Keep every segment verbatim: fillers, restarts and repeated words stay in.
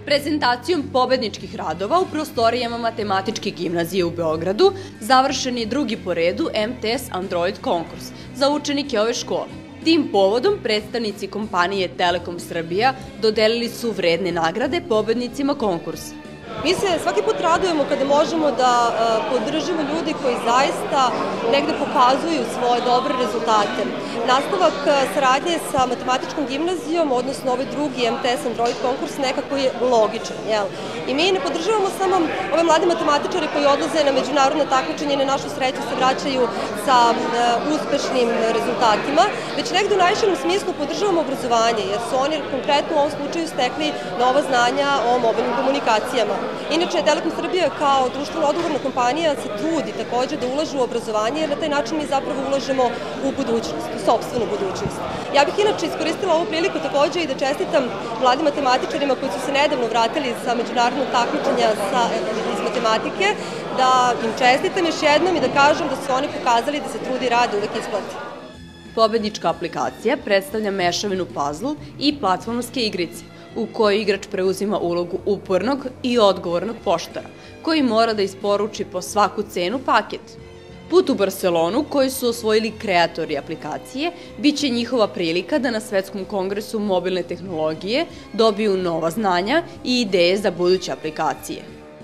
Prezentacijom pobedničkih radova u prostorijama Matematičke gimnazije u Beogradu završen je drugi po redu M T S Android konkurs za učenike ove škole. Tim povodom predstavnici kompanije Telekom Srbija dodelili su vredne nagrade pobednicima konkursa. Mi se svaki put radujemo kada možemo da podržimo ljudi koji zaista negde pokazuju svoje dobre rezultate. Nastavak saradnje sa Matematičkom gimnazijom, odnosno ovaj drugi M T S Android konkurs, nekako je logičan. I mi ne podržavamo samo ove mlade matematičare koji odlaze na međunarodno takmičenje i na našu sreću se vraćaju sa uspešnim rezultatima, već negde u najširem smislu podržavamo obrazovanje, jer su oni konkretno u ovom slučaju stekli nova znanja o mobilnim komunikacijama. Inače, Telekom Srbija kao društveno odgovorna kompanija se trudi takođe da ulaže u obrazovanje, jer na taj način mi zapravo ulažemo u budućnost, u sopstvenu budućnost. Ja bih inače iskoristila ovu priliku takođe i da čestitam mladim matematičarima koji su se nedavno vratili sa međunarodnog takmičenja iz matematike, da im čestitam još jednom i da kažem da su oni pokazali da se trudi i rade uvek isplati. Pobednička aplikacija predstavlja mešavinu puzzle i platformske igrice, u kojoj igrač preuzima ulogu upornog i odgovornog poštara, koji mora da isporuči po svaku cenu paket. Put u Barcelonu, koji su osvojili kreatori aplikacije, bit će njihova prilika da na Svetskom kongresu mobilne tehnologije dobiju nova znanja i ideje za buduće aplikacije.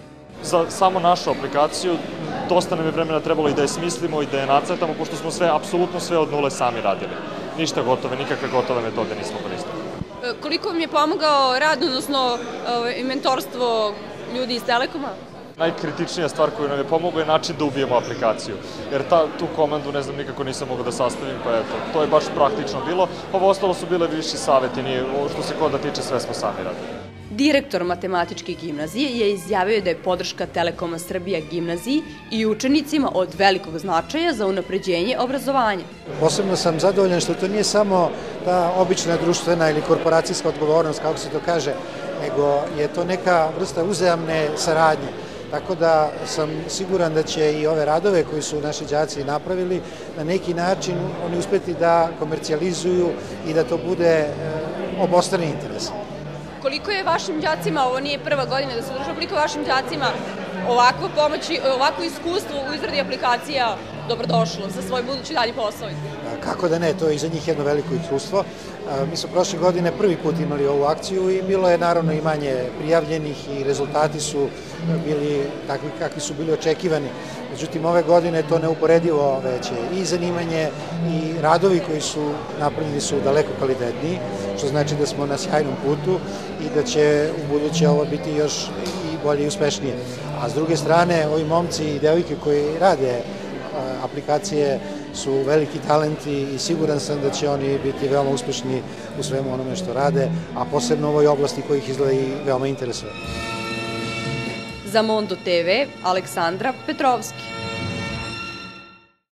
Za samo našu aplikaciju dosta nam je vremena trebalo i da je smislimo i da je nacrtamo, pošto smo sve, apsolutno sve od nule sami radili. Ništa gotove, nikakve gotove metode nismo koristili. Koliko vam je pomogao rad, odnosno mentorstvo ljudi iz Telekoma? Najkritičnija stvar koju nam je pomogao je način da ubijemo aplikaciju, jer tu komandu, ne znam, nikako nisam mogao da sastavim, pa eto, to je baš praktično bilo. Ovo ostalo su bile viši saveti, što se koda tiče, sve smo sami radili. Direktor Matematičke gimnazije je izjavio da je podrška Telekoma Srbija gimnaziji i učenicima od velikog značaja za unapređenje obrazovanja. Posebno sam zadovoljan što to nije samo ta obična društvena ili korporacijska odgovornost, kako se to kaže, nego je to neka vrsta uzajamne saradnje. Tako da sam siguran da će i ove radove koji su naši đaci napravili na neki način oni uspeti da komercijalizuju i da to bude obostrani interes. Koliko je vašim đacima, ovo nije prva godina da se održava, koliko je vašim đacima ovakva pomoć i ovako iskustvo u izradi aplikacija dobrodošlo za svoj budući dalji posao? Kako da ne, to je i za njih jedno veliko iskustvo. Mi smo prošle godine prvi put imali ovu akciju i bilo je naravno i manje prijavljenih i rezultati su bili takvi kakvi su bili očekivani. Međutim, ove godine to neuporedivo veće i zanimanje i radovi koji su napravljeni su daleko kvalitetniji, što znači da smo na sjajnom putu i da će u buduće ovo biti još i bolje i uspešnije. A s druge strane, ovi momci i devojke koji rade aplikacije su veliki talenti i siguran sam da će oni biti veoma uspešni u svemu onome što rade, a posebno u ovoj oblasti koji ih izgleda i veoma interesuje. Za Mondo T V, Aleksandra Petrovski.